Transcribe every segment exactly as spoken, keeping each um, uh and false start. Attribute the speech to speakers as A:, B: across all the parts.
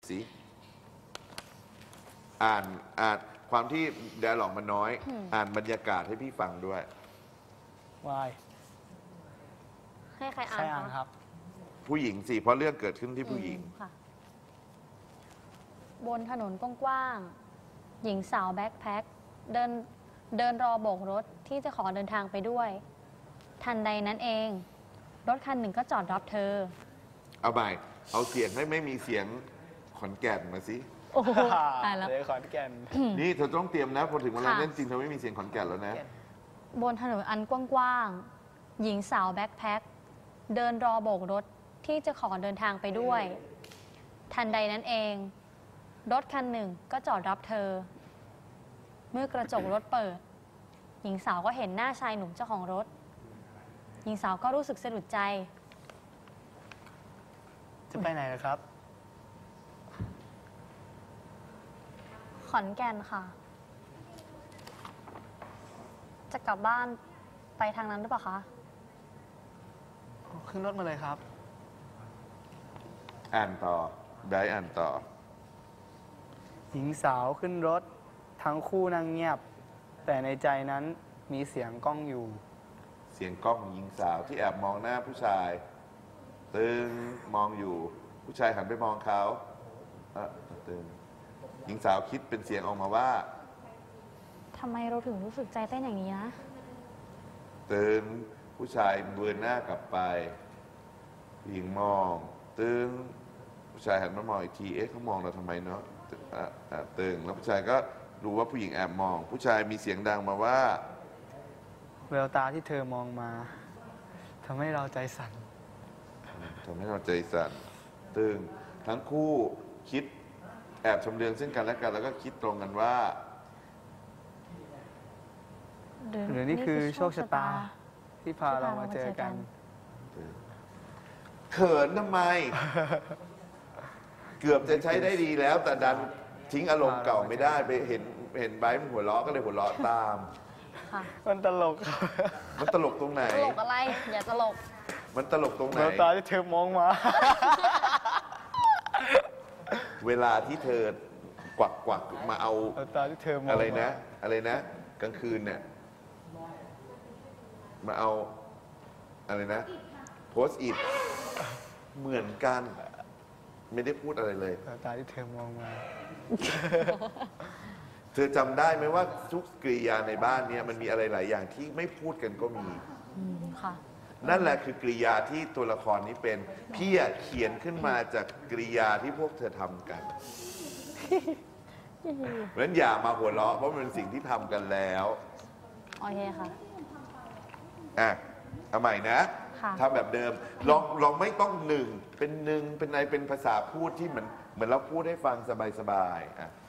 A: สิอ่านอ่านความที่แดร์ล็อกมันน้อย อ่านบรรยากาศให้พี่ฟังด้วย
B: วาย
C: ให้ใครอ่า
B: ใคร
C: น
B: อ่านครับ
A: ผู้หญิงสิเพราะเรื่องเกิดขึ้นที่ผู้หญิง
C: ค่ะบนถนนกว้างๆหญิงสาวแบ็คแพ็คเดินเดินรอโบกรถที่จะขอเดินทางไปด้วย ทันใดนั้นเอง รถคันหนึ่งก็จอดรับเธอ
A: เอาใหม่เอาเสียงให้ไม่มีเสียงขอนแก่นมาสิ
C: โอ้โหตายแล้ว
B: เดี๋ยวขอนแก่น
A: นี่เธอต้องเตรียมนะพอถึงเวลา
C: ค่ะ
A: เล่นจริงเธอไม่มีเสียงขอนแก่นแล้วนะ
C: บนถนนอันกว้างๆหญิงสาวแบ็คแพ็คเดินรอโบกรถที่จะขอเดินทางไปด้วย ทันใดนั้นเอง รถคันหนึ่งก็จอดรับเธอ เมื่อกระจกรถเปิด หญิงสาวก็เห็นหน้าชายหนุ่มเจ้าของรถ หญิงสาวก็รู้สึกสะดุดใจ
B: จะไปไหนนะครับ
C: ขอนแก่นค่ะ จะกลับบ้านไปทางนั้นหรือเปล่าคะ
B: ขึ้นรถมาเลยครับ
A: อ่านต่อได้อ่านต่อ
B: หญิงสาวขึ้นรถทั้งคู่นั่งเงียบ แต่ในใจนั้นมีเสียงก้องอยู่
A: เสียงกล้องหญิงสาวที่แอบมองหน้าผู้ชายตึงมองอยู่ ผู้ชายหันไปมองเขาเออตึงหญิงสาวคิดเป็นเสียงออกมาว่า
C: ทำไมเราถึงรู้สึกใจเต้นอย่างนี้นะ
A: ตึงผู้ชายเบือนหน้ากลับไปผู้หญิงมองตึงผู้ชายหันมามองอีกทีเอ๊ะเขามองเราทำไมเนาะอ่ะอ่ะตึงแล้วผู้ชายก็รู้ว่าผู้หญิงแอบมอง ผู้ชายมีเสียงดังมาว่า
B: แววตาที่เธอมองมาทำให้เราใจสั่น
A: ทำให้เราใจสั่นตึงทั้งคู่คิดแอบชำเลืองซึ่งกันและกันแล้วก็คิดตรงกันว่า
B: หรือนี่คือโชคชะตาที่พาเรามาเจอกัน
A: เขินทำไม เกือบจะใช้ได้ดีแล้ว แต่ดันทิ้งอารมณ์เก่าไม่ได้ไปเห็นเห็นไบร์ทมันหัวเราะก็เลยหัวเราะตาม
C: ค่ะ
B: มันตลกครับ
A: มันตลกตรงไหน
C: ตลกอะไร อย่าตลก
A: มันตลกตรงไหน
B: แววตาที่เธอมองมา
A: เวลาที่เธอ กวักกวักมาเอา
B: แววตาที่เธอมอง
A: อะไรนะ
B: มา
A: อะไรนะ กลางคืนเนี่ยมาเอาอะไรนะโพสต์อิทเหมือนกัน ไม่ได้พูดอะไรเลย
B: แววตาที่เธอมองมา
A: เธอจำได้ไหมว่าทุกกริยาในบ้านเนี้มันมีอะไรหลายอย่างที่ไม่พูดกันก็มี
C: อืมค่ะ
A: นั่นแหละคือกริยาที่ตัวละครนี้เป็นพี่อะเขียนขึ้นมาจากกริยาที่พวกเธอทำกัน เพราะฉะนั้นอย่ามาหัวเราะเพราะมันเป็นสิ่งที่ทำกันแล้ว
C: โอเคค่ะ
A: อ่ะเอาใหม่นะ
C: ค่ะ
A: ทำแบบเดิมลองลองไม่ต้องหนึ่งเป็นหนึ่งเป็นอะไรเป็นภาษาพูดที่เหมือนเหมือนเราพูดให้ฟังสบายๆอ่ะ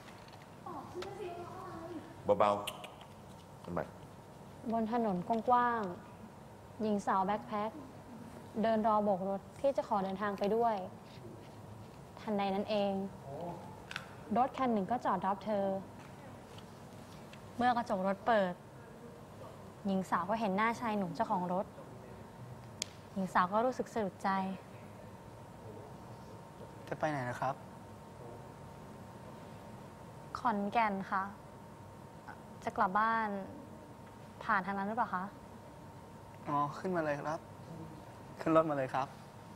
A: เบาๆทำไม
C: บนถนนกว้างๆหญิงสาวแบ็คแพ็คเดินรอโบกรถที่จะขอเดินทางไปด้วย ทันใดนั้นเอง รถคันหนึ่งก็จอดรับเธอ เมื่อกระจกรถเปิด หญิงสาวก็เห็นหน้าชายหนุ่มเจ้าของรถ หญิงสาวก็รู้สึกสะดุดใจ
B: จะไปไหนนะครับ
C: ขอนแก่นค่ะ จะกลับบ้านผ่านทางนั้นหรือเปล่าคะ
B: อ๋อ ขึ้นมาเลยครับ ขึ้นรถมาเลยครับ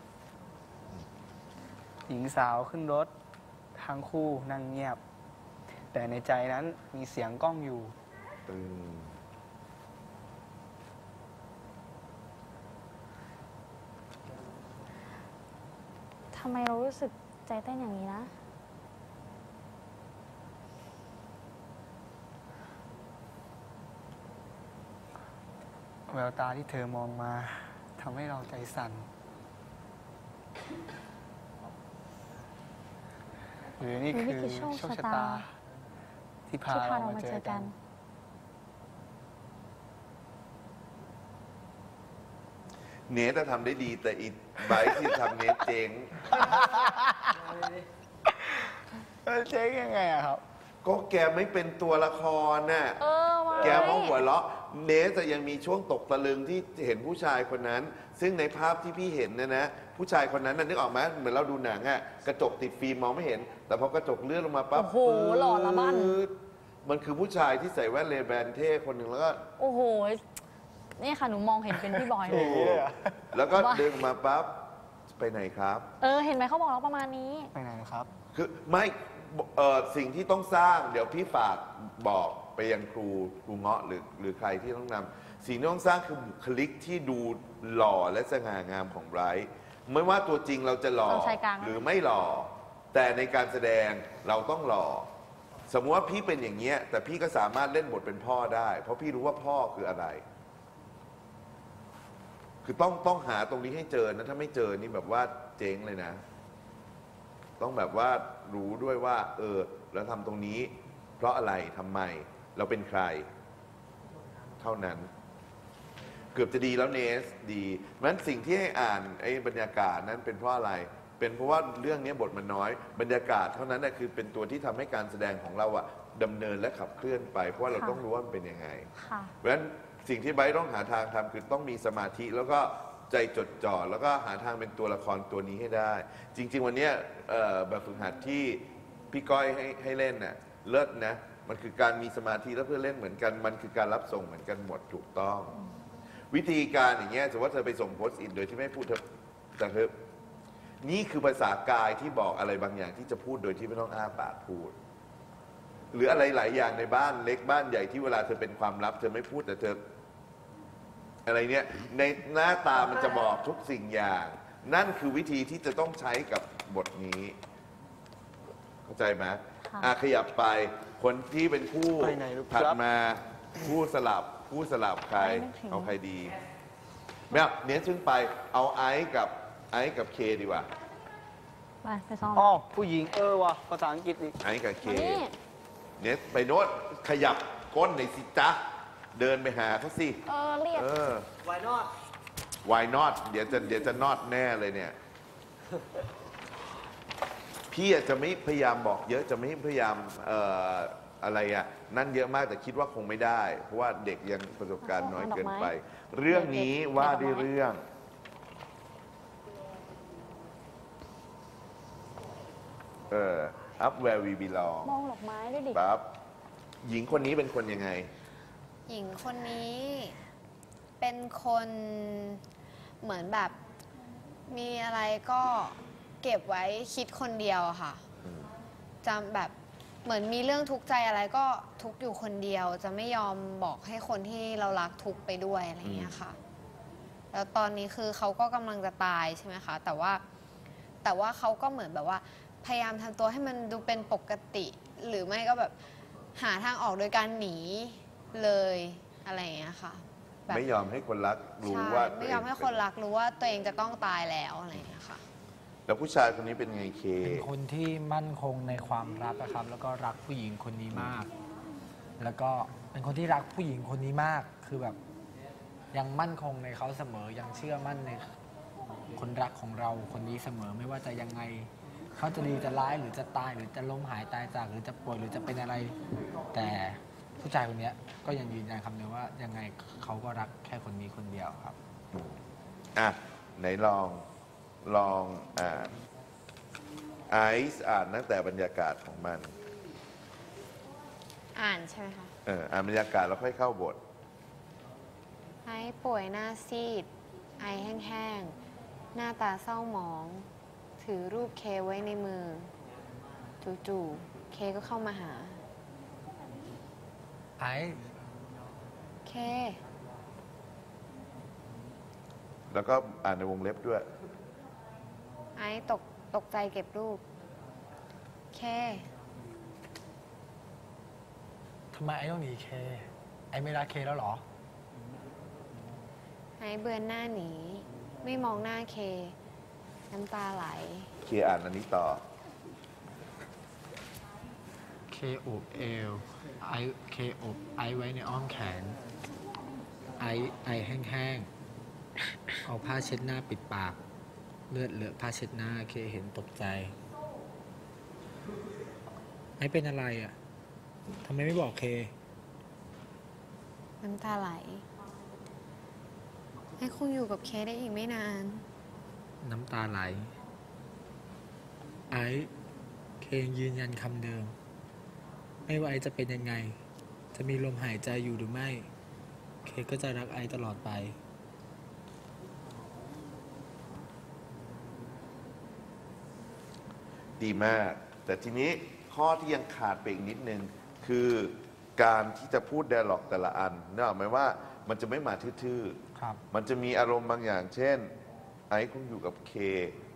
B: หญิงสาวขึ้นรถทั้งคู่นั่งเงียบ แต่ในใจนั้นมีเสียงก้องอยู่
A: ตึง
C: ทำไมเรารู้สึกใจเต้นอย่างนี้นะ
B: แววตาที่เธอมองมาทำให้เราใจสั่น หรือนี่
C: หรือนี่
B: คือ
C: คือโชค
B: โชค
C: ชะ
B: ชะ
C: ตา
B: ตา ที่พา
C: ที่พา
B: เรา
C: เรา
B: มา
C: มา
B: เจ
C: เจ
B: อ
C: อ
B: กั
C: กัน น
A: เนทจะทำได้ดีแต่อีไบร์ทที่ทำเนทเจ๊ง
B: เออเจ๊ยังไงอะครับ
A: ก็แกไม่เป็นตัวละครน่ะ
C: เออว่า
A: แกมาหัวเราะเนสจะยังมีช่วงตกตะลึงที่เห็นผู้ชายคนนั้น ซึ่งในภาพที่พี่เห็นเนะนะผู้ชายคนนั้นน่ะนึกออกไหมเหมือนเราดูหนังอะกระจกติดฟิล์มมองไม่เห็น แต่พอกระจกเลื่อนลงมาปั๊บ
C: โอ้โหหล่อละบ้าน
A: ปื๊ดมันคือผู้ชายที่ใส่แว่นเลแบนเท่คนหนึ่งแล้วก็
C: โอ้โห นี่ค่ะ หนูมองเห็นเป็นพี่บอยเล
A: โอ้
C: ย
A: โหแล้วก็เดินออกมาปั๊บไปไหนครับ
C: เออ เห็นไหมเขาบอกเราประมาณนี้
B: ไปไหนนะครับ
A: คือไม่เอ่อสิ่งที่ต้องสร้างเดี๋ยวพี่ฝากบอกไปยังครูครูเงาะหรือหรือใครที่ต้องนำสิ่งที่ต้องสร้างคือบุคลิกที่ดูหล่อและสง่างามของไบรท์ไม่ว่าตัวจริงเราจะหล่อ
C: เอาชายกลางนะ
A: หรือไม่หล่อ แต่ในการแสดงเราต้องหล่อ สมมติว่าพี่เป็นอย่างเงี้ยแต่พี่ก็สามารถเล่นบทเป็นพ่อได้ เพราะพี่รู้ว่าพ่อคืออะไร คือต้องต้องหาตรงนี้ให้เจอนะถ้าไม่เจอนี่แบบว่าเจ๊งเลยนะ ต้องแบบว่ารู้ด้วยว่า เออเราทำตรงนี้ เพราะอะไรทำไม เราเป็นใคร เท่านั้น เกือบจะดีแล้วเนสดีนั้นสิ่งที่ให้อ่านไอ้บรรยากาศนั้นเป็นเพราะอะไร เป็นเพราะว่าเรื่องนี้บทมันน้อย บรรยากาศเท่านั้นนะคือเป็นตัวที่ทำให้การแสดงของเราอะดำเนินและขับเคลื่อนไป เพราะว่าเรา
C: ค่ะ
A: ต้องรู้ว่ามันเป็นยังไง
C: ค่ะ
A: เพราะฉะนั้นสิ่งที่ไบร์ทต้องหาทางทำคือต้องมีสมาธิแล้วก็ใจจดจ่อแล้วก็หาทางเป็นตัวละครตัวนี้ให้ได้ จริง ๆ วันเนี้ยเอ่อแบบฝึกหัดที่พี่ก้อยให้ให้เล่นน่ะเลิศนะมันคือการมีสมาธิแล้วเพื่อเล่นเหมือนกันมันคือการรับส่งเหมือนกันหมดถูกต้อง วิธีการอย่างเงี้ยสมมติว่าเธอไปส่งโพสต์อินโดยที่ไม่พูดเธอแต่เธอนี่คือภาษากายที่บอกอะไรบางอย่างที่จะพูดโดยที่ไม่ต้องอ้าปากพูด หรืออะไรหลายอย่างในบ้านเล็กบ้านใหญ่ที่เวลาเธอเป็นความลับ เธอไม่พูดแต่เธออะไรเนี่ยในหน้าตามันจะบอกทุกสิ่งอย่าง นั่นคือวิธีที่จะต้องใช้กับบทนี้ เข้าใจไหม
C: ค่ะ
A: อ่ะขยับไปคนที่เป็นคู่
B: ไปไหนลูก
A: ถัด
B: ครับ
A: มาคู่สลับคู่สลับใคร
C: ไม่ถึง
A: เอาใครดีไม่เอาเนี้ยซึ่งไปเอาไอซ์กับไอซ์กับเคดีกว่า
C: ไปไปซ้อม
B: อ๋อผู้หญิงเออว่ะภาษาอังกฤษอีก
A: ไอซ์กับเค
C: มานี่
A: เนี้ยไปโน้ตขยับก้นหน่อยสิจ๊ะเดินไปหาเขาสิ
C: เออ เรียก
A: เออ
B: Why not
A: why not เดี๋ยวจะเดี๋ยวจะ not แน่เลยเนี่ย พี่อาจจะไม่พยายามบอกเยอะจะไม่พยายามเอ่ออะไรอ่ะนั่นเยอะมากแต่คิดว่าคงไม่ได้ เพราะว่าเด็กยังประสบการณ์น้อยเกินไป เรื่องนี้ว่าด้วยเรื่อง เออ up where we belong
C: มองดอกไม้ด้วยดิ
A: ปั๊บหญิงคนนี้เป็นคนยังไง
D: หญิงคนนี้เป็นคนเหมือนแบบมีอะไรก็เก็บไว้คิดคนเดียวอะค่ะจำแบบเหมือนมีเรื่องทุกข์ใจอะไรก็ทุกข์อยู่คนเดียว จะไม่ยอมบอกให้คนที่เรารักทุกข์ไปด้วยอะไรอย่างเงี้ยค่ะ แล้วตอนนี้คือเขาก็กำลังจะตายใช่ไหมคะแต่ว่าแต่ว่าเขาก็เหมือนแบบว่าพยายามทำตัวให้มันดูเป็นปกติ หรือไม่ก็แบบหาทางออกโดยการหนีเลยอะไรอย่างเงี้ยค่ะแบบ
A: ไม่ยอมให้คนรักรู้
D: ใช่
A: ว่า
D: ไม่ยอมให้คนรักรู้ว่าตัวเองจะต้องตายแล้วอะไรอย่างเงี้ยค่ะ
A: แล้วผู้ชายคนนี้เป็นไงเค
E: เป็นคนที่มั่นคงในความรักนะครับ แล้วก็รักผู้หญิงคนนี้มาก แล้วก็เป็นคนที่รักผู้หญิงคนนี้มาก คือแบบยังมั่นคงในเขาเสมอ ยังเชื่อมั่นในคนรักของเราคนนี้เสมอ ไม่ว่าจะยังไงเขาจะดีจะร้ายหรือจะตายหรือจะล้มหายตายจากหรือจะป่วยหรือจะเป็นอะไร แต่ผู้ชายคนเนี้ยก็ยังยืนยันคำเดิมว่ายังไงเขาก็รักแค่คนนี้คนเดียวครับ
A: อ่ะไหนลองลองอ่านไอซ์อ่านตั้งแต่บรรยากาศของมัน
D: อ่านใช่ไหมคะ
A: เอออ่านบรรยากาศแล้วค่อยเข้าบท
D: ไอ้ป่วยหน้าซีด ไอแห้งๆ หน้าตาเศร้าหมอง ถือรูปเคไว้ในมือ จู่ๆเคก็เข้ามาหา
E: ไอ้
D: เค
A: แล้วก็อ่านในวงเล็บด้วย
D: ไอ้ตกตกใจเก็บรูป เค
E: ทำไมไอ้ต้องหนีเค ไอ้ไม่รักเคแล้วเหรอ
D: ไอ้เบือนหน้าหนี ไม่มองหน้าเค น้ำตาไหล
A: เคอ่านอันนี้ต่อ
E: เคโอบเอวไอเคอบไอไว้ในอ้อมแขน ไอไอแห้งๆ เอาผ้าเช็ดหน้าปิดปาก เลือดเหลือผ้าเช็ดหน้าเคเห็นตกใจ ไอเป็นอะไรอ่ะทำไมไม่บอกเค
D: น้ำตาไหลไอ้คงอยู่กับเคได้อีกไม่นาน
E: น้ำตาไหล ไอ้เคยังยืนยันคำเดิม ไม่ว่าไอ้จะเป็นยังไง จะมีลมหายใจอยู่หรือไม่ เคก็จะรักไอ้ตลอดไป
A: ดีมาก แต่ทีนี้ข้อที่ยังขาดไปอีกนิดนึง คือการที่จะพูด ไดอะล็อก แต่ละอันนึกออกไหมว่ามันจะไม่มาทื่อ
E: ครับ
A: ๆ มันจะมีอารมณ์บางอย่าง เช่น ไอ้คงอยู่กับเค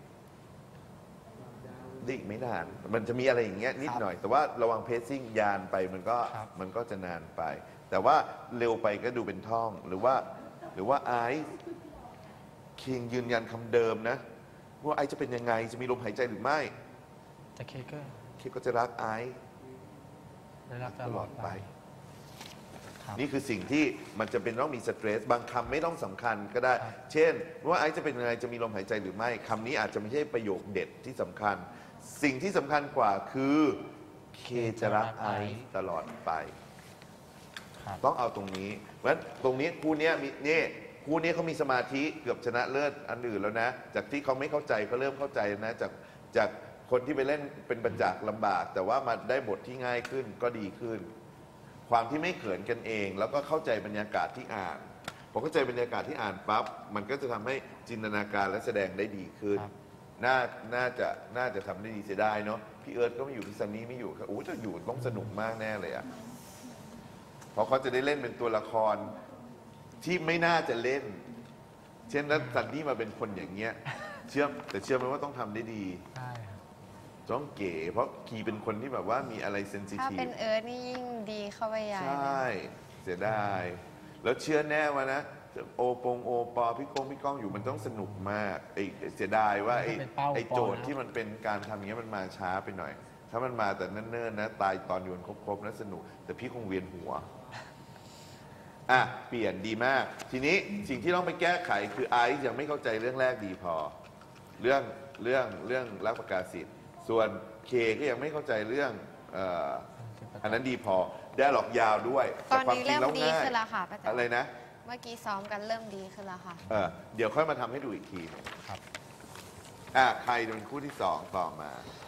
A: ได้อีกไม่นาน มันจะมีอะไรอย่างเงี้ยนิดหน่อย แต่ว่าระวังเพซซิ่งยานไปมันก็
E: ครับ
A: มันก็จะนานไป แต่ว่าเร็วไปก็ดูเป็นท่อง หรือว่าหรือว่าไอ้เคงยืนยันคำเดิมนะว่าไอ้จะเป็นยังไงจะมีลมหายใจหรือไม่
E: แต่เคก็
A: เคก็จะรักไอ้
E: ได้รักต
A: ต
E: ล
A: ล
E: อ
A: อ
E: ด
A: ด
E: ไป
A: ไป
E: ครับ
A: นี่คือสิ่งที่มันจะเป็นต้องมีสเตรส บางคำไม่ต้องสำคัญก็ได้
E: ครับ
A: เช่น ว่าไอซ์จะเป็นยังไงจะมีลมหายใจหรือไม่คำนี้อาจจะไม่ใช่ประโยคเด็ดที่สำคัญ สิ่งที่สำคัญกว่าคือเคจะรักไอซ์ตลอดไป
E: ครับ
A: ต้องเอาตรงนี้ เพราะฉะนั้นตรงนี้คู่เนี้ยมีนี่คู่นี้เขามีสมาธิเกือบชนะเลิศอันอื่นแล้วนะ จากที่เขาไม่เข้าใจเขาเริ่มเข้าใจนะ จากจากคนที่ไปเล่นเป็นประจักษ์ลำบาก แต่ว่ามาได้บทที่ง่ายขึ้นก็ดีขึ้น ความที่ไม่เขินกันเอง แล้วก็เข้าใจบรรยากาศที่อ่านพอเข้าใจบรรยากาศที่อ่านปั๊บมันก็จะทำให้จินตนาการและแสดงได้ดีขึ้น
E: ครับ
A: น่าน่าจะน่าจะทำได้ดีเสียดายเนาะพี่เอิร์ธก็ไม่อยู่พี่ซันนี่ไม่อยู่โอ้จะอยู่ต้องสนุกมากแน่เลยอะเพราะเขาจะได้เล่นเป็นตัวละครที่ไม่น่าจะเล่น เช่นนั้นซันนี่มาเป็นคนอย่างเงี้ยเชื่อแต่เชื่อไหมว่าต้องทำได้ดี
E: ใช่ครับ
A: ต้องเก๋ เพราะคีเป็นคนที่แบบว่ามีอะไรเซนซิ
D: ถ้า
A: ทีฟ
D: เป็นเอิร์ธนี่ยิ่งดีเข้าไปใหญ่
A: ใช
D: เลย่
A: เสียดาย แล้วเชื่อแน่ว่านะ โอปงโอปอพี่ก้องพี่ก้องอยู่มันต้องสนุกมากไอ้เสียดายว่าไอ้
E: เป็นเป้า
A: ไอ้โจทย์
E: ปอนะ
A: ที่มันเป็นการทำอย่างเงี้ยมันมาช้าไปหน่อย ถ้ามันมาแต่เนิ่นๆนะ ตายตอนโยนครบๆนะสนุก แต่พี่คงเวียนหัว อ่ะ เปลี่ยนดีมาก ทีนี้สิ่งที่ต้องไปแก้ไขคือไอซ์ยังไม่เข้าใจเรื่องแรกดีพอ เรื่องเรื่องเรื่องรักประกาศสิทธิ์ ส่วนเคก็ยังไม่เข้าใจเรื่องเอ่ออันนั้นดีพอ ได้หลอกยาวด้วย
D: ตอน
A: ความ
D: นี้
A: จริ
D: เริ่
A: ง
D: ม
A: แล้ว
D: ดี
A: ง่าย
D: ขึ้นแล้วค่ะป้าแจ๋ว
A: อะไรนะ
D: เมื่อกี้ซ้อมกันเริ่มดีขึ้นแล้วค่ะ
A: เออเดี๋ยวค่อยมาทำให้ดูอีกทีหนึ่ง
E: ครับ
A: อ่ะใครเป็นคู่ที่สองต่อมา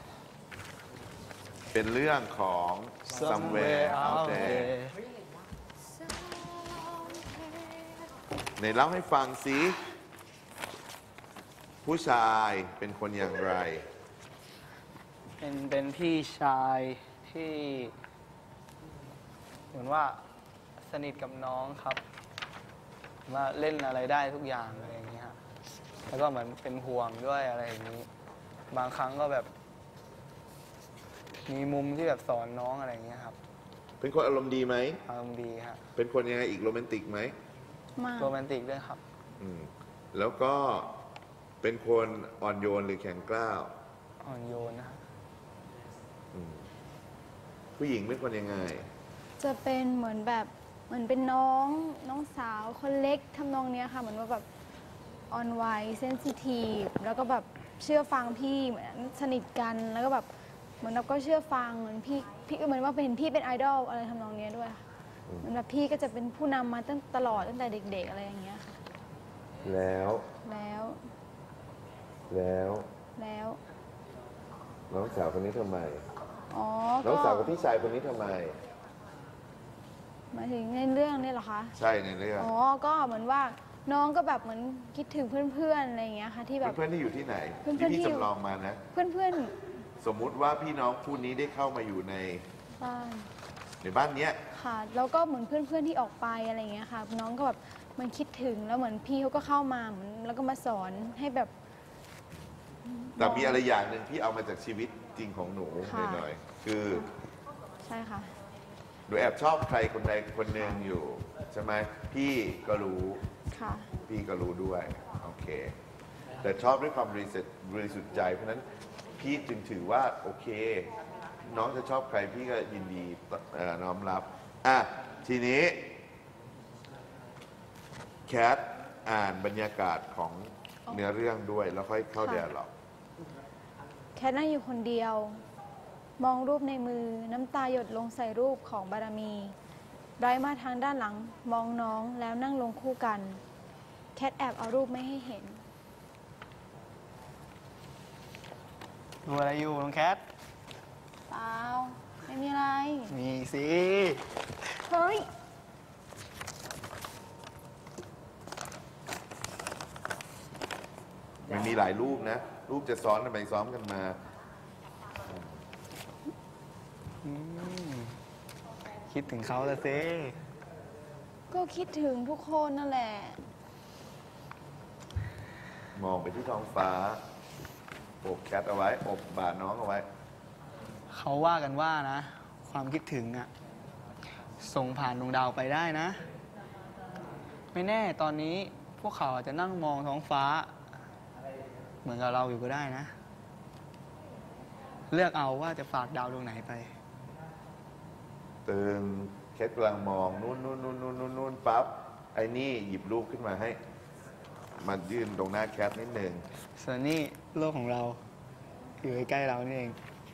A: เป็นเรื่องของ somewhere out there ในเล่าให้ฟังสิผู้ชายเป็นคนอย่างไร
B: เป็นเป็นพี่ชายที่เหมือนว่าสนิทกับน้องครับว่าเล่นอะไรได้ทุกอย่างอะไรอย่างเงี้ยฮะแล้วก็เหมือนเป็นห่วงด้วยอะไรอย่างนี้ บางครั้งก็แบบ มีมุมที่แบบสอนน้องอะไรอย่างเงี้ยครับ
A: เป็นคนอารมณ์ดีไหม
B: อารมณ์ดีฮะ
A: เป็นคนยังไงอีกโรแมนติกไหม
C: มาก
B: โรแมนติกด้วยครับ
A: อืมแล้วก็เป็นคนอ่อนโยนหรือแข็งกร้าว
B: อ่อนโยนนะฮะ
A: อืมผู้หญิงเป็นคนยังไง
C: จะเป็นเหมือนแบบเหมือนเป็นน้องน้องสาวคนเล็กทำนองเนี้ยค่ะเหมือนว่าแบบอ่อนไหวเซนซิทีฟแล้วก็แบบเชื่อฟังพี่เหมือนสนิทกันแล้วก็แบบเหมือนเราก็เชื่อฟังเหมือนพี่พี่ก็เหมือนว่าเป็นพี่เป็นไอดอลอะไรทำนองเนี้ยด้วยค่ะ
A: อืม
C: เหมือนแบบพี่ก็จะเป็นผู้นำมาตั้งตลอดตั้งแต่เด็ก ๆ อะไรอย่างเงี้ยค่ะ
A: แล้ว
C: แล้ว
A: แล้ว
C: แล้ว
A: น้องสาวคนนี้ทำไม
C: อ๋อ
A: น้
C: ก็
A: องสาวกับพี่ชายคนนี้ทำไม
C: หมายถึงในเรื่องนี่เหรอคะ
A: ใช่ในเรื่อง
C: อ๋อก็เหมือนว่าน้องก็แบบเหมือนคิดถึงเพื่อนๆอะไรอย่างเงี้ยค่ะที่แบบ
A: เพื่อนๆที่อยู่ที่ไหน
C: เพื่อนๆ
A: ที่พี่
C: ที่อยู่
A: จำลองมานะ
C: เพื่อน
A: สมมุติว่าพี่น้องคู่นี้ได้เข้ามาอยู่ใน
C: ๆบ้าน
A: ในบ้านเนี้ย
C: ค่ะแล้วก็เหมือนเพื่อนๆที่ออกไปอะไรอย่างเงี้ยค่ะ น้องก็แบบมันคิดถึงแล้วเหมือนพี่เขาก็เข้ามาเหมือนแล้วก็มาสอนให้แบบ
A: แต่มีอะไรอย่างหนึ่งที่เอามาจากชีวิตจริงของหนู
C: ค่ะ
A: หน่อยๆคือ
C: ใช่ค่ะ
A: หนูแอบชอบใครคนใดคนหนึ่งอยู่ใช่ไหมพี่ก็รู้
C: ค่ะ
A: พี่ก็รู้ด้วยโอเค แต่ชอบด้วยความบริสุทธิ์บริสุทธิ์ใจเพราะฉะนั้นพี่จึงถือว่าโอเค น้องจะชอบใครพี่ก็ยินดีเอ่อน้อมรับอ่ะทีนี้แคทอ่านบรรยากาศของเนื้อเรื่องด้วย แล้วค่อยเข้า
C: ค่ะ
A: เดียหรอก
C: แค่นั่งอยู่คนเดียว มองรูปในมือน้ำตาหยดลงใส่รูปของบารมี
F: ไบรท์มาทางด้านหลังมองน้องแล้วนั่งลงคู่กัน แคทแอบเอารูปไม่ให้เห็น
B: ดูอะไรอยู่น้องแคท
F: เปล่า ไม่มีอะไร
B: มีสิ
F: เฮ้ย
A: มันมีหลายรูปนะ รูปจะซ้อนกันไปซ้อมกันมา
B: อืมคิดถึงเขาแล้วสิ
F: ก็คิดถึงทุกคนนั่นแหละ
A: มองไปที่ท้องฟ้าโอบแคทเอาไว้อบบาดน้องเอาไว้
B: เขาว่ากันว่านะ ความคิดถึงอะส่งผ่านดวงดาวไปได้นะ ไม่แน่ตอนนี้พวกเขาอาจจะนั่งมองท้องฟ้า เหมือนกับเราอยู่ก็ได้นะ เลือกเอาว่าจะฝากดาวดวงไหนไป
A: ตึงแคทกำลังมองนู่นนู่นนู่นนู่นนู่นนู่นปั๊บไอ้นี่หยิบรูปขึ้นมาให้มายื่นตรงหน้าแคทนิดหนึ่ง
B: ส่วนนี้โลกของเรา อยู่ใกล้ๆเรานี่เอง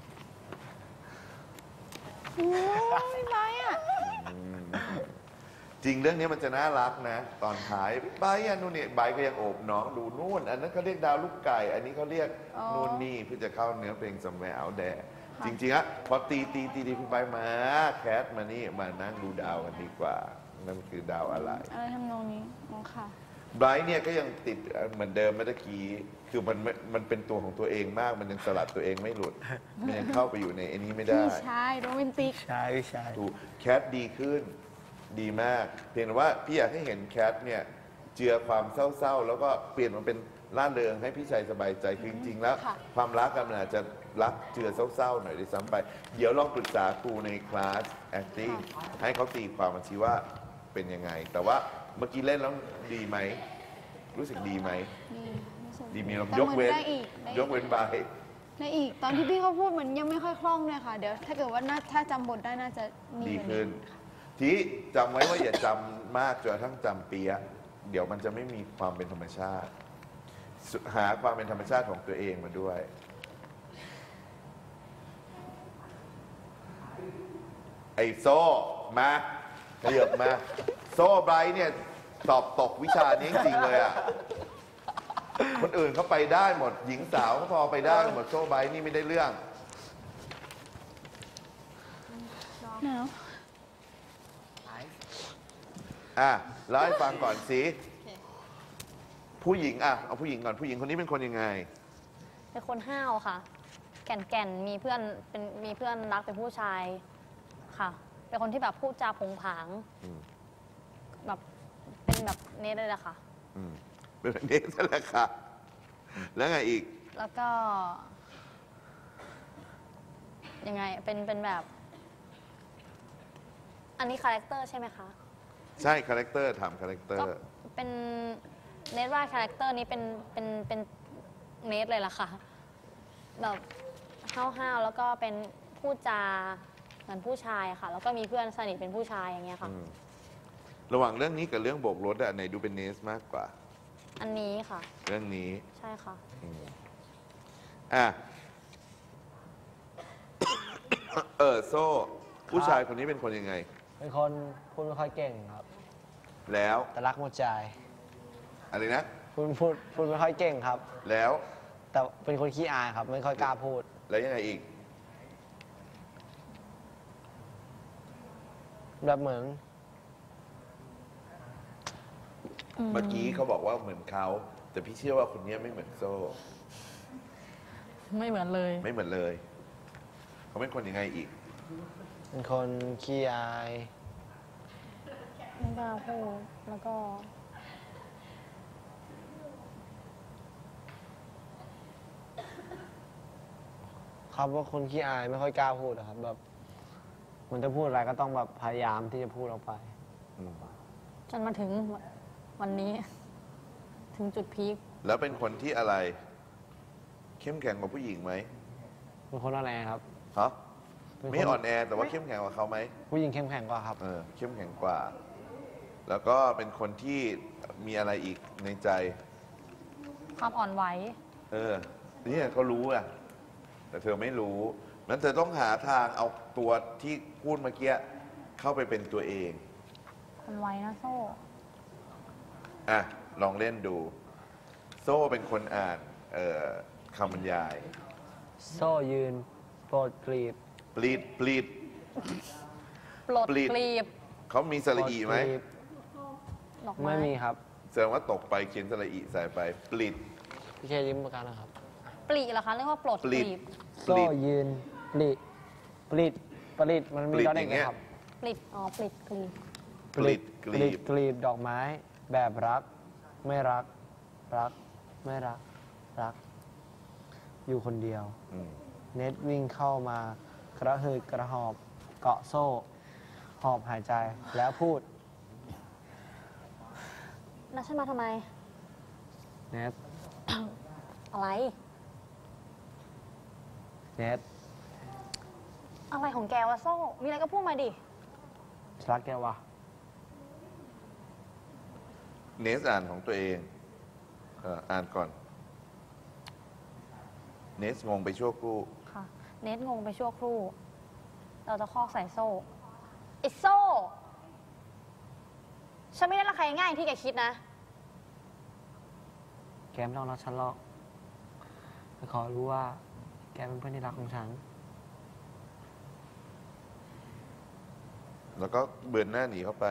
F: โอ้ยไบรท์อ่ะ
A: อืมจริงเรื่องนี้มันจะน่ารักนะ ตอนท้ายใบอันนู่นนี่ใบก็ยังโอบน้องดูนู่น อันนั้นเขาเรียกดาวลูกไก่ อันนี้เขาเรียก
F: อ๋อ
A: นู่นนี่เพื่อจะเข้าเนื้อเพลงสมัยเอาแดดจริงๆอะพอตีตีตีตีพี่ใบมาแคทมานี่มานั่งดูดาวกันดีกว่า นั่นคือดาวอะไร
F: อะไรทำนองนี้อ๋อค่ะ
A: ไบรท์เนี่ยก็ยังติดเหมือนเดิมเมื่อกี้ คือมันไม่มันเป็นตัวของตัวเองมาก มันยังสลัดตัวเองไม่หลุด มันยังเข้าไปอยู่ในอันนี้ไม่ได้
F: พี่ชายโรแมนติก
B: ใช่ใช่
A: ถูกแคทดีขึ้นดีมาก เพียงแต่ว่าพี่อยากให้เห็นแคทเนี่ยเจือความเศร้าๆ แล้วก็เปลี่ยนมาเป็นร่าเริงให้พี่ชัยสบายใจคือจริงๆแล้ว
F: ค่ะ
A: ความรักกันมันอาจจะรักเจือเศร้าๆหน่อยด้วยซ้ำไป เดี๋ยวลองปรึกษาครูในคลาส acting ให้เขาตีความมาชี้ว่าเป็นยังไง แต่ว่าเมื่อกี้เล่นแล้วดีไหม รู้สึกดีไหม
F: นี่รู้สึก
A: ดีมีลม
F: แต่
A: ยกเว้น
F: หมือได้อีกได้
A: ยกเว้นใบ
F: ได้อีก ตอนที่พี่เขาพูดเหมือนยังไม่ค่อยคล่องเลยค่ะ เดี๋ยวถ้าเกิดว่าน่าถ้าจำบทได้น่าจะมี
A: ดี
F: กว่า
A: ขึ้น ทีจำไว้ว่าอย่าจำมากจนกระทั่งจำเปียะเดี๋ยวมันจะไม่มีความเป็นธรรมชาติ หาความเป็นธรรมชาติของตัวเองมาด้วย ไอ้โซ่มาขยับมา โซ่ไบรท์เนี่ยสอบตกวิชานี้จริงๆเลยอ่ะ คนอื่นเขาไปได้หมด หญิงสาวเขาพอไปได้หมด โซ่ไบรท์นี่ไม่ได้เรื่อง
F: หนาว
A: อ่ะเล่าให้ฟังก่อนสิ ผู้หญิงอ่ะเอาผู้หญิงก่อนผู้หญิงคนนี้เป็นคนยังไง
C: เป็นคนห้าวค่ะ แก่นแก่นๆมีเพื่อนเป็นมีเพื่อนรักเป็นผู้ชายค่ะ เป็นคนที่แบบพูดจาผงผาง
A: อืม
C: แบบเป็นแบบนี้เลยแหละค่ะ
A: อืมเป็นแบบนี้นั่นแหละค่ะ แล้วไงอีก
C: แล้วก็ ยังไงเป็นเป็นแบบ อันนี้คาแรคเตอร์ใช่ไหมคะ
A: ใช่คาแรคเตอร์ถามคาแรคเตอ
C: ก็
A: ร์
C: เป็นเนทว่าคาแรคเตอร์นี้เป็นเป็นเป็นเนทเลยล่ะค่ะ แบบห้าวๆแล้วก็เป็นพูดจาเหมือนผู้ชายค่ะ แล้วก็มีเพื่อนสนิทเป็นผู้ชายอย่างเงี้ยค่ะ
A: อืมระหว่างเรื่องนี้กับเรื่องโบกรถอะไหนดูเป็นเนสมากกว่า
C: อันนี้ค่ะ
A: เรื่องนี้
C: ใช่ค่ะ
A: อืมอ่ะ เออโซ่ ผู้ชายคนนี้เป็นคนยังไง
E: เป็นคนพูดไม่ค่อยเก่งครับ
A: แล้ว
E: แต่รักหมดใจ
A: อะไรนะ
E: พูดพูดพูดไม่ค่อยเก่งครับ
A: แล้ว
E: แต่เป็นคนขี้อายครับ ไม่ค่อยกล้าพูด
A: แล้วยังไงอีก
E: แบบเหมือน
A: เมื่อกี้เขาบอกว่าเหมือนเขา แต่พี่เชื่อว่าคนนี้ไม่เหมือนโซ่
C: ไม่เหมือนเลย
A: ไม่เหมือนเลย เขาเป็นคนยังไงอีก
E: เป็นคนขี้อาย
C: ไม่กล้าพูดแล้วก็
E: ครับว่าคนขี้อายไม่ค่อยกล้าพูดอะครับ แบบมันจะพูดอะไรก็ต้องแบบพยายามที่จะพูดออกไป
C: จนมาถึงวันนี้ ถึงจุดพีค
A: แล้วเป็นคนที่อะไร เข้มแข็งกว่าผู้หญิงไหม
E: เป็นคนอ่อนแอครับ
A: ฮะ
E: เป็นคน
A: ไม่อ่อนแอแต่ว่าเข้มแข็งกว่าเขาไหม
E: ผู้หญิงเข้มแข็งกว่าครับ
A: เออเข้มแข็งกว่า แล้วก็เป็นคนที่มีอะไรอีกในใจ
C: ความอ่อนไหว
A: เออเนี่ยเขารู้อะแต่เธอไม่รู้นั้นเธอต้องหาทางเอาตัวที่พูดเมื่อกี้เข้าไปเป็นตัวเอง
C: มันไวนะโซ่
A: อ่ะ ลองเล่นดู โซ่เป็นคนอ่านเอ่อคำบรรยาย
G: โซ่ยืน โปรดกรีบ
A: ปลีดปลีด
C: ปลด
A: ปลีด
C: กลีบ
A: เขามีสระอีไหม
G: โปรดกรีบ
C: ดอกไม้
G: ไม่มีครับ
A: แสดงว่าตกไปเขียนสระอีใส่ไป ปลีด
G: พี่เคยิ้มประกันนะครับ
C: ปลีเหรอคะเรียกว่าปลด
A: ป
C: ก
A: ลี
C: ลี
A: ด
C: บ
G: โซ่ยืนปลิดปลิดปลิดมันมี
A: ปลิด
G: ดอ
A: อ
G: เด็ก
A: ย่างเงี้ย
G: นะครับ
C: ปลิดอ๋อปลิดกลีบ
A: ปลีดก
G: ป
A: ลี
G: ลิด
A: บ
G: กลีบดอกไม้ แบบรัก ไม่รัก รัก ไม่รัก รัก อยู่คนเดียว
A: อืม
G: เน็ตวิ่งเข้ามากระหืดกระหอบ เกาะโซ่ หอบหายใจแล้วพูด
C: นัดฉันมาทำไม
G: เน็ต
C: อะไร
G: เน็ต
C: อะไรของแกวะโซ่ มีอะไรก็พูดมาดิ
G: ฉันรักแกวะ
A: เนสอ่านของตัวเองเอ่ออ่านก่อน เนสงงไปชั่วครู่
C: ค่ะ เนทงงไปชั่วครู่ เราจะคอกใส่โซ่ไอ้โซ่ ฉันไม่ได้รักใครง่ายอย่างที่แกคิดนะ
G: แกไม่ต้องรักฉันหรอกแต่ขอรู้ว่า แกเป็นเพื่อนที่รักของฉัน
A: แล้วก็เบือนหน้าหนีเข้าไป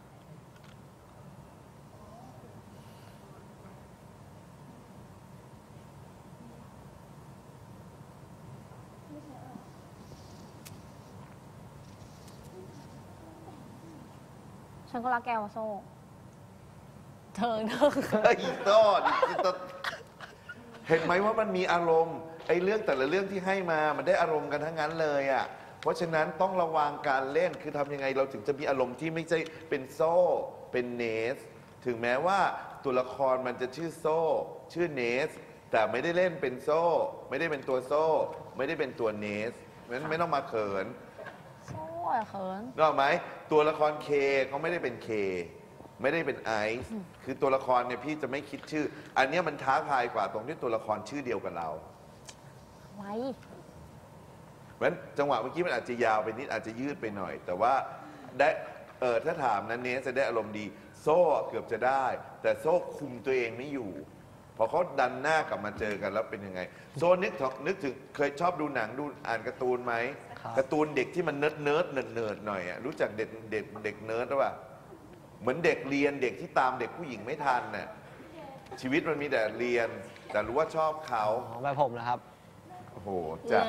C: ฉันก็รักแกวะโซ่ เธอเธอ
A: ไอ้ต้อนเห็นไหมว่ามันมีอารมณ์ไอ้เรื่องแต่ละเรื่องที่ให้มามันได้อารมณ์กันทั้งนั้นเลยอ่ะเพราะฉะนั้นต้องระวังการเล่นคือทำยังไงเราถึงจะมีอารมณ์ที่ไม่ใช่เป็นโซ่เป็นเนส ถึงแม้ว่าตัวละครมันจะชื่อโซ่ ชื่อเนส แต่ไม่ได้เล่นเป็นโซ่ ไม่ได้เป็นตัวโซ่ ไม่ได้เป็นตัวเนสงั้นไม่ต้องมาเขิน
C: โซ่อะเขิน
A: นึกออกไหมตัวละครเคเขาไม่ได้เป็นเคไม่ได้เป็นไอซ์คือตัวละครเนี่ยพี่จะไม่คิดชื่อ อันเนี้ยมันท้าทายกว่าตรงที่ตัวละครชื่อเดียวกับเรา
C: ไว้
A: เพราะฉะนั้นจังหวะเมื่อกี้มันอาจจะยาวไปนิดอาจจะยืดไปหน่อย แต่ว่าได้เออถ้าถามนั้นเนสจะได้อารมณ์ดี โซ่เกือบจะได้ แต่โซ่คุมตัวเองไม่อยู่พอเขาดันหน้ากลับมาเจอกันแล้วเป็นยังไง โซ่นึกถึงนึกถึงเคยชอบดูหนังดูอ่านการ์ตูนไหม
G: ครับ
A: การ์ตูนเด็กที่มันเนิร์ดเนิร์ดเนิร์ดเนิร์ดหน่อยอ่ะรู้จักเด็กเด็กเด็กเนิร์ดหรือเปล่าเหมือนเด็กเรียนเด็กที่ตามเด็กผู้หญิงไม่ทันน่ะชีวิตมันมีแต่เรียน แต่รู้ว่าชอบเขา
G: ของแบบผมนะครับ
A: โอ้โห
C: เหร
A: จ้ะ
C: อ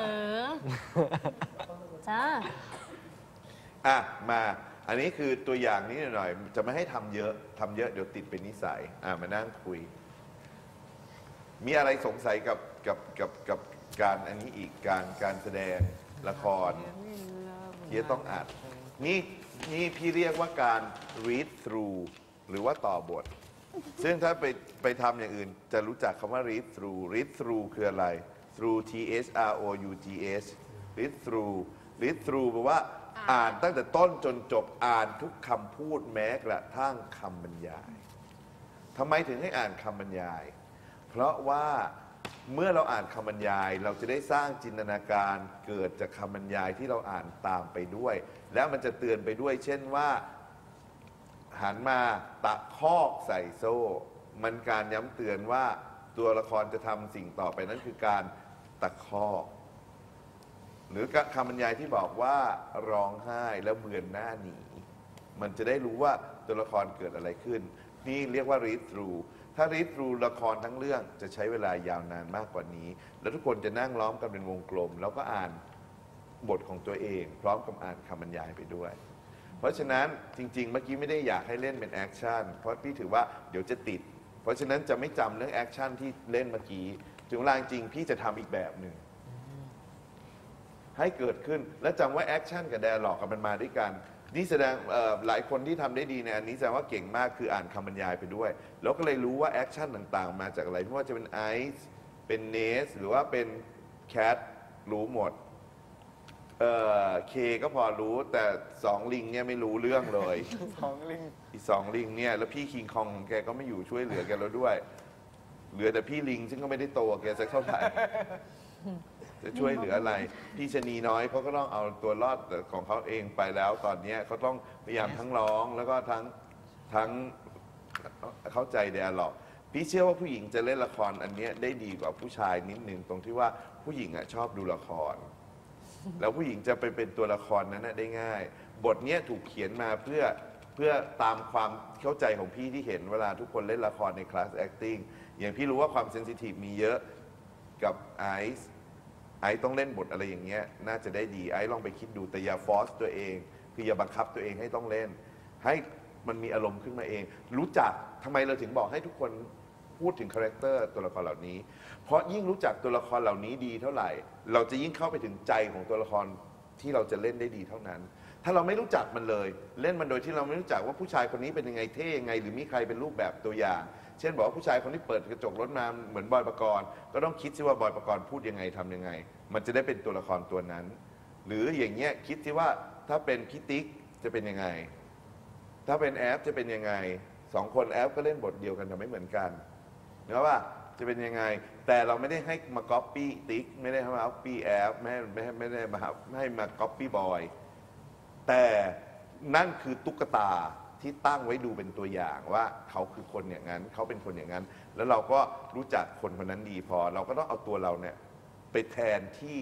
C: จ้า
A: อ่ะมาอันนี้คือตัวอย่างนี้หน่อยจะไม่ให้ทำเยอะทำเยอะเดี๋ยวติดเป็นนิสัยอ่ะมานั่งคุย มีอะไรสงสัยกับกับกับกับการอันนี้อีกการการแสดงละครที่จะต้องอ่านนี่นี่พี่เรียกว่าการ read through หรือว่าต่อบท ซึ่งถ้าไปไปทำอย่างอื่นจะรู้จักคำว่า read through read through คืออะไร through t h r o u g h read through read through แปลว่าอ่านตั้งแต่ต้นจนจบอ่านทุกคำพูดแม้กระทั่งคำบรรยายทำไมถึงให้อ่านคำบรรยาย เพราะว่าเมื่อเราอ่านคำบรรยาย เราจะได้สร้างจินตนาการเกิดจากคำบรรยายที่เราอ่านตามไปด้วย แล้วมันจะเตือนไปด้วย เช่นว่าหันมาตะคอกใส่โซ่ มันการย้ำเตือนว่าตัวละครจะทำสิ่งต่อไปนั้นคือการตะคอก หรือคำบรรยายที่บอกว่าร้องไห้แล้วเบือนหน้าหนี มันจะได้รู้ว่าตัวละครเกิดอะไรขึ้น นี่เรียกว่า read through ถ้า read through ละครทั้งเรื่องจะใช้เวลายาวนานมากกว่านี้ แล้วทุกคนจะนั่งล้อมกันเป็นวงกลม แล้วก็อ่านบทของตัวเอง พร้อมกับอ่านคำบรรยายไปด้วย เพราะฉะนั้นจริงๆเมื่อกี้ไม่ได้อยากให้เล่นเป็นแอคชั่นเพราะพี่ถือว่าเดี๋ยวจะติด เพราะฉะนั้นจะไม่จำเรื่องแอคชั่นที่เล่นเมื่อกี้ถึงเวลาจริงพี่จะทำอีกแบบหนึ่งให้เกิดขึ้นและจำว่าแอคชั่นกับไดอะล็อกมันมาด้วยกันนี่แสดงเอ่อหลายคนที่ทำได้ดีในอันนี้แสดงว่าเก่งมากคืออ่านคำบรรยายไปด้วย แล้วก็เลยรู้ว่าแอคชั่นต่างๆ มาจากอะไรไม่ว่าจะเป็นไอซ์เป็นเนสหรือว่าเป็นแคทรู้หมดเอ่อเคก็พอรู้แต่สองลิงเนี่ยไม่รู้เรื่องเลย
B: สองลิง
A: อีสองลิงเนี่ยแล้วพี่คิงคองของแกก็ไม่อยู่ช่วยเหลือแกแล้วด้วย เหลือแต่พี่ลิงซึ่งก็ไม่ได้โตกว่าแกสักเท่าไหร่จะช่วยเหลืออะไรพี่ชะนีน้อยเขาก็ต้องเอาตัวรอดของเขาเองไปแล้ว ตอนนี้เขาต้องพยายามทั้งร้องแล้วก็ทั้งทั้งเข้าใจไดอะล็อกพี่เชื่อว่าผู้หญิงจะเล่นละครอันเนี้ยได้ดีกว่าผู้ชายนิดนึงตรงที่ว่าผู้หญิงอ่ะชอบดูละคร แล้วผู้หญิงจะไปเป็นตัวละครนั้นได้ง่าย บทเนี้ยถูกเขียนมาเพื่อเพื่อตามความเข้าใจของพี่ที่เห็นเวลาทุกคนเล่นละครในคลาส acting อย่างพี่รู้ว่าความเซนซิทีฟมีเยอะกับไอซ์ไอซ์ต้องเล่นบทอะไรอย่างเงี้ยน่าจะได้ดีไอซ์ลองไปคิดดูแต่อย่าฟอร์สตัวเองคืออย่าบังคับตัวเองให้ต้องเล่น ให้มันมีอารมณ์ขึ้นมาเอง รู้จักทำไมเราถึงบอกให้ทุกคนพูดถึงคาแรคเตอร์ตัวละครเหล่านี้ เพราะยิ่งรู้จักตัวละครเหล่านี้ดีเท่าไหร่ เราจะยิ่งเข้าไปถึงใจของตัวละครที่เราจะเล่นได้ดีเท่านั้น ถ้าเราไม่รู้จักมันเลย เล่นมันโดยที่เราไม่รู้จักว่าผู้ชายคนนี้เป็นยังไงเท่ยังไงหรือมีใครเป็นรูปแบบตัวอย่าง เช่นบอกว่าผู้ชายคนที่เปิดกระจกรถมาเหมือนบอยปกรณ์ก็ต้องคิดซิว่าบอยปกรณ์พูดยังไงทำยังไง มันจะได้เป็นตัวละครตัวนั้น หรืออย่างเงี้ยคิดซิว่าถ้าเป็นพี่ติ๊กจะเป็นยังไงถ้าเป็นแอฟจะเป็นยังไงสองคนแอฟก็เล่นบทเดียวกันแต่ไม่เหมือนกันเนอะว่าจะเป็นยังไงแต่เราไม่ได้ให้มาก๊อปปี้ติ๊กไม่ได้ให้มาก๊อปปี้แอฟไม่ไม่ไม่ได้มาให้มาก๊อปปี้บอยแต่นั่นคือตุ๊กตาที่ตั้งไว้ดูเป็นตัวอย่างว่าเขาคือคนอย่างนั้นเขาเป็นคนอย่างนั้นแล้วเราก็รู้จักคนคนนั้นดีพอเราก็ต้องเอาตัวเราเนี่ยไปแทนที่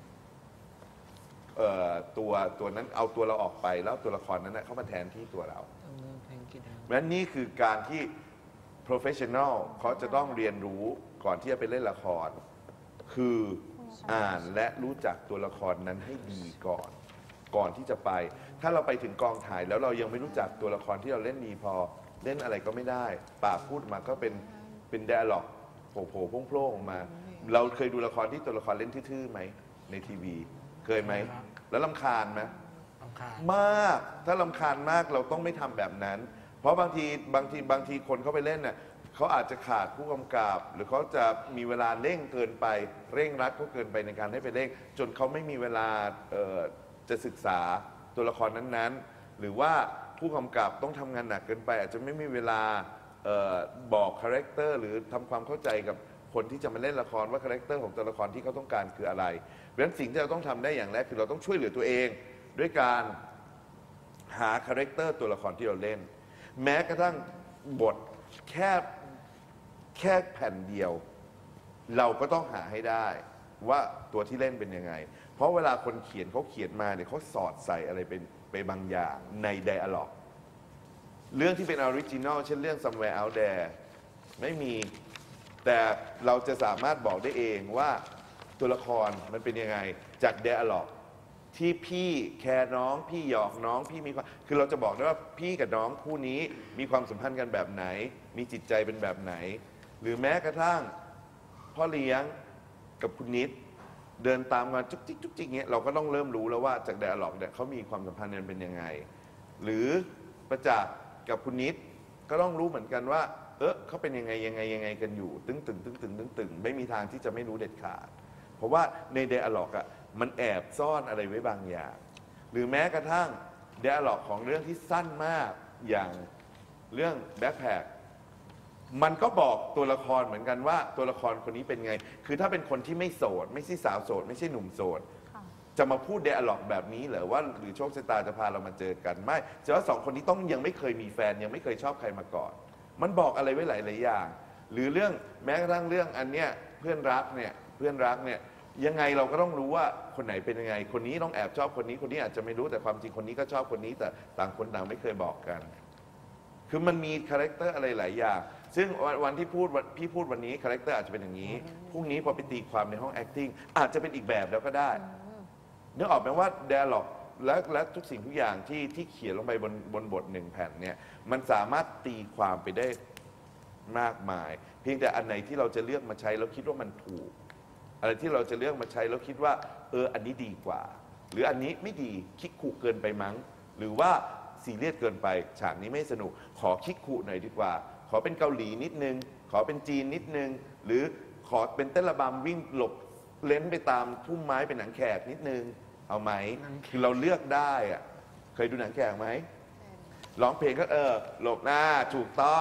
A: ตัวตัวนั้นเอาตัวเราออกไปแล้วตัวละครนั้นเข้ามาแทนที่ตัวเราเพราะฉะนั้นนี่คือการที่ professional เขาจะต้องเรียนรู้ก่อนที่จะไปเล่นละครคืออ่านและรู้จักตัวละครนั้นให้ดีก่อนก่อนที่จะไปถ้าเราไปถึงกองถ่ายแล้วเรายังไม่รู้จักตัวละครที่เราเล่นดีพอเล่นอะไรก็ไม่ได้ปากพูดมาก็เป็นเป็นไดอะล็อกโผล่ๆโผล่ๆออกมาเราเคยดูละครที่ตัวละครเล่นทื่อๆไหมในทีวีเคยไหมแล้วรำคาญไหมมากถ้าลำคาญมากเราต้องไม่ทำแบบนั้นเพราะบางทีบางทีบางทีคนเขาไปเล่นเนี่ยเขาอาจจะขาดผู้กำกับหรือเขาจะมีเวลาเร่งเกินไปเร่งรัดเขาเกินไปในการให้ไปเร่งจนเขาไม่มีเวลาจะศึกษาตัวละครนั้นๆหรือว่าผู้กำกับต้องทำงานหนักเกินไปอาจจะไม่มีเวลาบอกคาแรคเตอร์หรือทำความเข้าใจกับคนที่จะมาเล่นละครว่าคาแรคเตอร์ของตัวละครที่เขาต้องการคืออะไรเพราะฉะนั้นสิ่งที่เราต้องทำได้อย่างแรกคือเราต้องช่วยเหลือตัวเองด้วยการหาคาแรคเตอร์ตัวละครที่เราเล่นแม้กระทั่งบทแค่แค่แผ่นเดียวเราก็ต้องหาให้ได้ว่าตัวที่เล่นเป็นยังไงเพราะเวลาคนเขียนเขาเขียนมาเนี่ยเขาสอดใส่อะไรเป็นไปบางอย่างในไดอะล็อกเรื่องที่เป็นออริจินอลเช่นเรื่อง Somewhere Out There ไม่มีแต่เราจะสามารถบอกได้เองว่าตัวละครมันเป็นยังไงจากไดอะล็อกที่พี่แคร์น้องพี่หยอกน้องพี่มีความคือเราจะบอกได้ว่าพี่กับน้องคู่นี้มีความสัมพันธ์กันแบบไหนมีจิตใจเป็นแบบไหนหรือแม้กระทั่งพ่อเลี้ยงกับคุณนิดเดินตามมาจุกจิกจุกจิกเงี้ยเราก็ต้องเริ่มรู้แล้วว่าจากไดอะล็อกเนี่ยเขามีความสัมพันธ์กันเป็นยังไงหรือประจักษ์กับคุณนิดก็ต้องรู้เหมือนกันว่าเออเขาเป็นยังไงยังไงยังไงกันอยู่ตึงตึงตึงตึงตึงตึงไม่มีทางที่จะไม่รู้เด็ดขาดเพราะว่าในไดอะล็อกอ่ะมันแอบซ่อนอะไรไว้บางอย่างหรือแม้กระทั่งไดอะล็อกของเรื่องที่สั้นมากอย่างเรื่องแบ็คแพคมันก็บอกตัวละครเหมือนกันว่าตัวละครคนนี้เป็นไงคือถ้าเป็นคนที่ไม่โสดไม่ใช่สาวโสดไม่ใช่หนุ่มโสดจะมาพูดไดอะล็อกแบบนี้เหรอว่าหรือโชคชะตาจะพาเรามาเจอกันไม่แต่ว่าสองคนนี้ต้องยังไม่เคยมีแฟนยังไม่เคยชอบใครมาก่อนมันบอกอะไรไว้หลายๆอย่างหรือเรื่องแม้กระทั่งเรื่องอันเนี้ยเพื่อนรักเนี่ยเพื่อนรักเนี่ยยังไงเราก็ต้องรู้ว่าคนไหนเป็นยังไงคนนี้ต้องแอบชอบคนนี้คนนี้อาจจะไม่รู้แต่ความจริงคนนี้ก็ชอบคนนี้แต่ต่างคนต่างไม่เคยบอกกันคือมันมีคาแรคเตอร์อะไรหลายอย่างซึ่งวันที่พูดพี่พูดวันนี้คาแรคเตอร์อาจจะเป็นอย่างนี้พรุ่งนี้พอไปตีความในห้อง acting อาจจะเป็นอีกแบบแล้วก็ได้นึกออกไหมว่า dialogue และและทุกสิ่งทุกอย่างที่ที่เขียนลงไปบนบนบทหนึ่งแผ่นเนี่ยมันสามารถตีความไปได้มากมายเพียงแต่อันไหนที่เราจะเลือกมาใช้แล้วคิดว่ามันถูกอะไรที่เราจะเลือกมาใช้แล้วคิดว่าเอออันนี้ดีกว่าหรืออันนี้ไม่ดีคิกขู่เกินไปมั้งหรือว่าซีเรียสเกินไปฉากนี้ไม่สนุกขอคิกขู่หน่อยดีกว่าขอเป็นเกาหลีนิดนึงขอเป็นจีนนิดนึงหรือขอเป็นเต้นระบำวิ่งหลบเลนไปตามพุ่มไม้เป็นหนังแขกนิดนึงเอาไหมคือเราเลือกได้อะเคยดูหนังแขกไหมร้องเพลงก็เออหลบหน้าถูกต้อง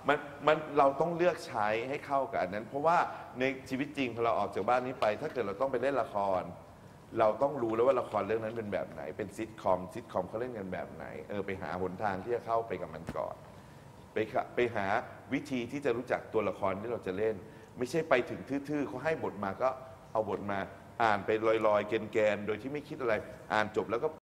A: มันมันเราต้องเลือกใช้ให้เข้ากับอันนั้น เพราะว่าในชีวิตจริงพอเราออกจากบ้านนี้ไป ถ้าเกิดเราต้องไปเล่นละคร เราต้องรู้แล้วว่าละครเรื่องนั้นเป็นแบบไหน เป็นซิทคอมซิทคอมเขาเล่นกันแบบไหนเออไปหาหนทางที่จะเข้าไปกับมันก่อน ไปหาไปหาวิธีที่จะรู้จักตัวละครที่เราจะเล่น ไม่ใช่ไปถึงทื่อๆเขาให้บทมาก็เอาบทมาอ่านไปลอยๆแกนๆโดยที่ไม่คิดอะไรอ่านจบแล้วก็